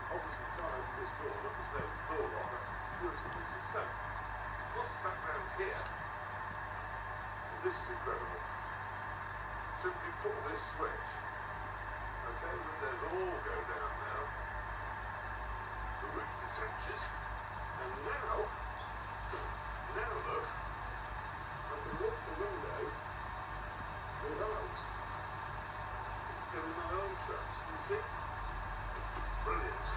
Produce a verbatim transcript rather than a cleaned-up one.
obviously can't open this door, look, there's no door lock, that's a security reason. So, look back round here, and this is incredible. Simply pull this switch, okay, windows all go down now, the roof detaches, and now, now look, I can look the window without getting my arm shut, you see? Brilliant.